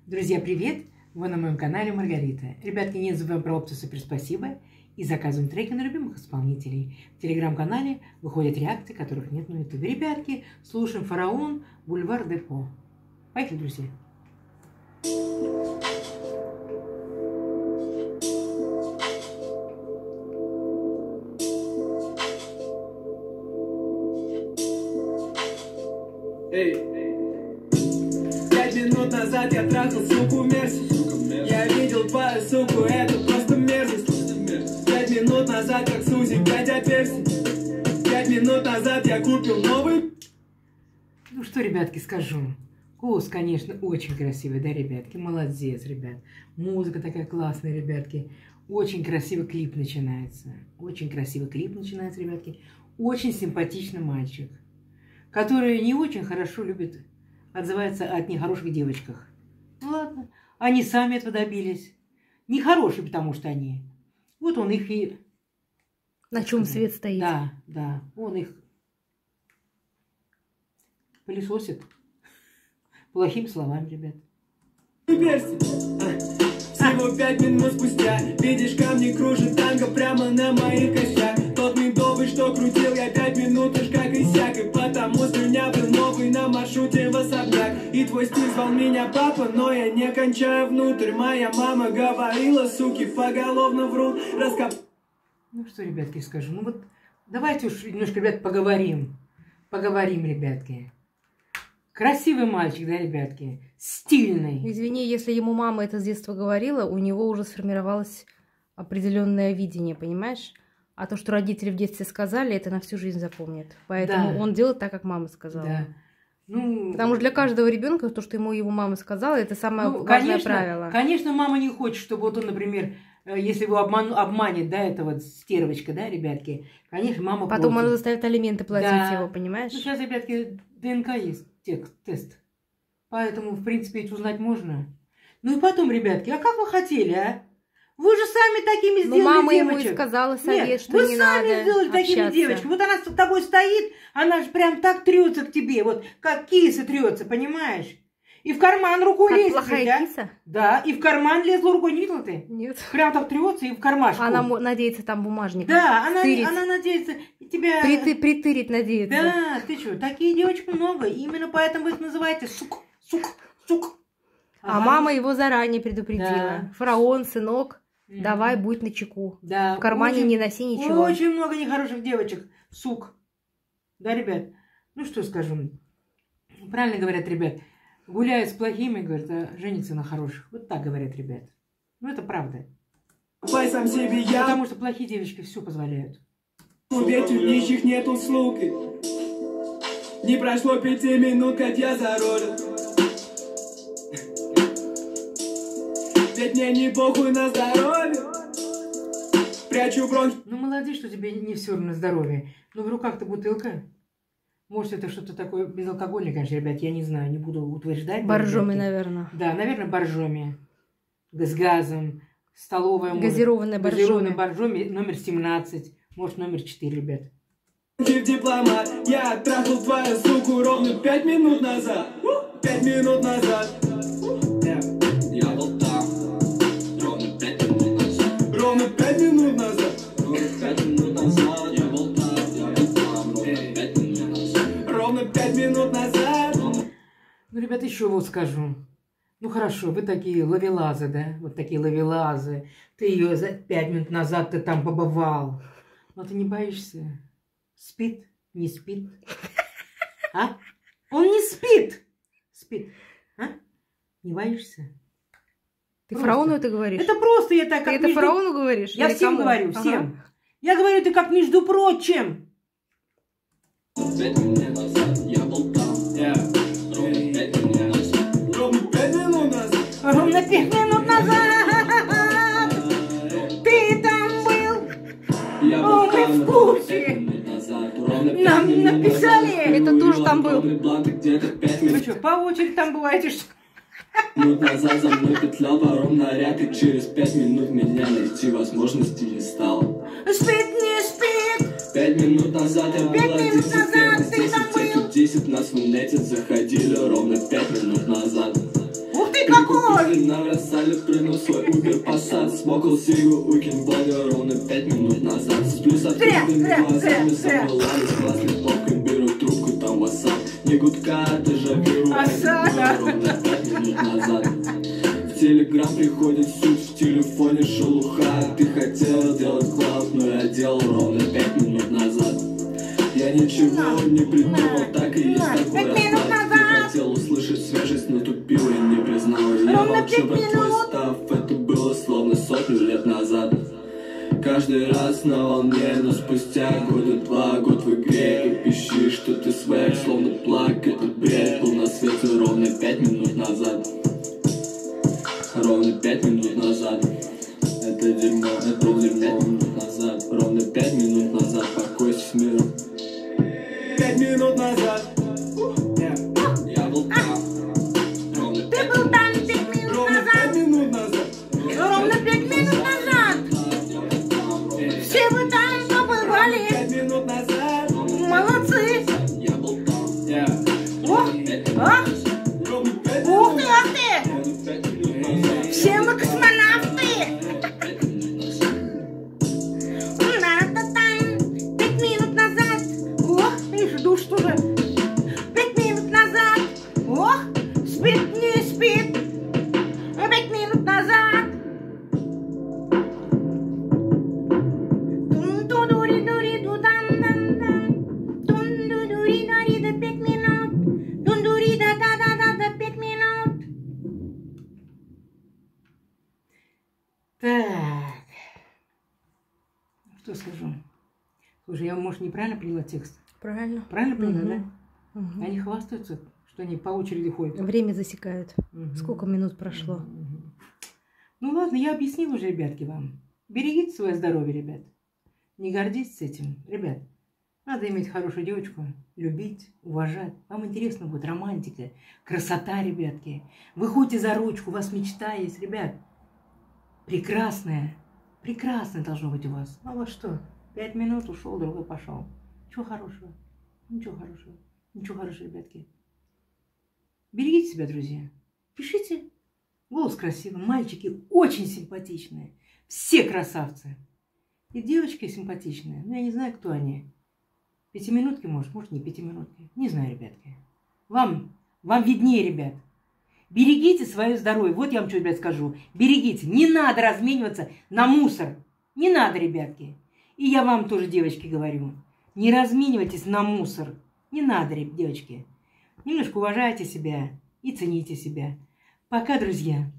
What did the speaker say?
Друзья, привет! Вы на моем канале Маргарита. Ребятки, не забываем про опцию «Супер спасибо» и заказываем треки на любимых исполнителей. В телеграм-канале выходят реакции, которых нет на ютубе. Ребятки, слушаем «Фараон», «Бульвар Депо». Поехали, друзья! Эй. 5 минут назад я трахал суку Мерси. Я видел твою суку, это просто мерзость. 5 минут назад, как Сузи, 5 отверстий. 5 минут назад я купил новый. Ну что, ребятки, скажу. Голос, конечно, очень красивый, да, ребятки? Молодец, ребят. Музыка такая классная, ребятки. Очень красивый клип начинается. Очень красивый клип начинается, ребятки. Очень симпатичный мальчик, который не очень хорошо любит отзывается о нехороших девочках. Ну ладно, они сами этого добились. Нехорошие, потому что они. Вот он их и... На чем свет стоит. Да, да. Он их пылесосит. Плохими словами, ребят. Всего 5 минут спустя видишь, камни кружит танго прямо на моих костях. Тот медовый, что крутил я 5 минут уж как иссяк. И потому с меня был новый на маршруте в особняк. И твой стиль звал меня папа, но я не кончаю внутрь. Моя мама говорила, суки поголовно врут. Ну что, ребятки, скажу. Ну вот давайте уж немножко, ребят, поговорим. Поговорим, ребятки. Красивый мальчик, да, ребятки? Стильный. Извини, если ему мама это с детства говорила, у него уже сформировалось определенное видение, понимаешь? А то, что родители в детстве сказали, это на всю жизнь запомнит. Поэтому да. Он делает так, как мама сказала. Да. Ну, потому что для каждого ребенка то, что ему его мама сказала, это самое важное правило. Конечно, мама не хочет, чтобы вот он, например, если его обманет, да, эта вот стервочка, да, ребятки, конечно, мама потом против. она заставит алименты платить да. его, понимаешь? Ну, сейчас, ребятки, ДНК есть, тест. Поэтому, в принципе, ведь узнать можно. Ну и потом, ребятки, а как вы хотели, а? Вы же сами такими сделали девочек. Мама ему и сказала совет, нет, что не надо вы сами сделали такими девочками. Вот она с тобой стоит, она же прям так трется к тебе, вот как киса трется, понимаешь? И в карман рукой как лезет. Плохая да? киса? Да, и в карман лезла рукой, не видела ты? Нет. Прям так трется и в кармашку. Она надеется там бумажник. Да, она надеется тебя... Притырить надеется. Да, ты что, такие девочек много, именно поэтому вы их называете сук. А мама его заранее предупредила. Да. Фараон, сынок, давай, будь начеку. Да, в кармане очень, не носи ничего. Очень много нехороших девочек, сук. Да, ребят? Ну, что скажу. Правильно говорят, ребят. Гуляют с плохими, говорят, а женятся на хороших. Вот так говорят, ребят. Ну, это правда. Сам себе я. Потому что плохие девочки все позволяют. Ведь у нищих нет услуг. Не прошло 5 минут, как я за рулем. Ведь мне не похуй на здоровье. Прячу бронь. Ну, молодец, что тебе не все равно на здоровье. Но в руках-то бутылка. Может, это что-то такое безалкогольное, конечно, ребят, я не знаю, не буду утверждать. Боржоми, наверное. Да, наверное, боржоми. С газом. Столовая. Газированная боржоми. Газированная боржоми номер 17. Может, номер 4, ребят. Дипломат, я трахал твою суку ровно 5 минут назад. 5 минут назад. Я был там. Ровно 5 минут назад. Ровно 5 минут назад. Ровно 5 минут назад. Я был там. Ровно 5 минут назад. Ну, ребят, еще вот скажу. Ну, хорошо, вы такие ловелазы, да? Вот такие ловелазы. Ты ее за 5 минут назад ты там побывал. Но ты не боишься? Спит? Не спит? А? Он не спит! Спит. А? Не боишься? Ты просто. Фараону это говоришь? Это просто я так... Ты это Фараону говоришь? Я или всем кому? говорю, всем. Я говорю, ты как между прочим. 5 минут назад я был там. Ровно 5 минут назад. Ровно 5 минут назад. Ровно 5 минут назад. Ты там был. Я О, мы в курсе. Нам написали. Это тоже там был. Вы что, по очереди там бываете, что? Минут назад за мной петлял паром наряд, и через 5 минут меня найти возможности не стало. Спит, не спит. 5 минут назад я был 5 минут назад ты там был. 10 нас в инете заходили ровно 5 минут назад. Ух ты, какой? На рассале прыгнул свой Uber Passat, смокал сигу у Кинбога ровно 5 минут назад. Сплю с открытыми глазами, собралась классный попкин, беру трубку, там WhatsApp. Не гудка, дежавю, ровно 5 минут назад. В Телеграм приходит суть, в телефоне шелуха. Ты хотел делать клауд, но я делал ровно 5 минут назад. Я ничего не придумал, так и есть такой расклад. Ты хотел услышать свежесть, но тупил и не признал. Я молчу про твой став, это было словно 100 лет назад. Каждый раз на волне, но спустя года 2, год в игре. И пищишь, что ты свек, словно плак. Этот бред был на свете ровно 5 минут назад. Ровно 5 минут назад. Это дерьмо, это дерьмо 5 минут назад. Ровно 5 минут назад, покойся с миром. 5 минут назад. Я был там. Ровно 5 Ты был там 5 минут назад. Ровно 5 минут назад. Все вы там побывали. 5 минут назад. Молодцы. Я был там. Ох, ах, Ровно 5 ух ты, ах ты. минут назад. Все мы космонавты. Та-та-там. 5 минут назад. Ох, и жду, что же. 5 минут назад. Ох, спит, не спит. 5 минут назад. Тун-ду-дури-дури-ду-дан-дан-дан. Тун-ду-дури-дури до 5 минут. Тун-дури-да-да-да-да 5 минут. Так. Что скажу? Слушай, я, может, неправильно поняла текст? Правильно. Правильно поняла, да? Мгм. Они хвастаются, что они по очереди ходят. Время засекают. Мгм. Сколько минут прошло? Мгм. Ну ладно, я объяснила уже, ребятки, вам. Берегите свое здоровье, ребят. Не гордитесь этим. Ребят, надо иметь хорошую девочку, любить, уважать. Вам интересно будет романтика, красота, ребятки. Вы ходите за ручку, у вас мечта есть, ребят. Прекрасная, прекрасная должно быть у вас. А у вас что? 5 минут ушел, другой пошел. Чего хорошего? Ничего хорошего. Ничего хорошего, ребятки. Берегите себя, друзья. Пишите. Голос красивый, мальчики очень симпатичные. Все красавцы. И девочки симпатичные. Ну, я не знаю, кто они. 5-минутки, может не 5-минутки. Не знаю, ребятки. Вам виднее, ребят. Берегите свое здоровье. Вот я вам что, ребят, скажу. Берегите. Не надо размениваться на мусор. Не надо, ребятки. И я вам тоже, девочки, говорю. Не разменивайтесь на мусор. Не надо, девочки. Немножко уважайте себя и цените себя. Пока, друзья.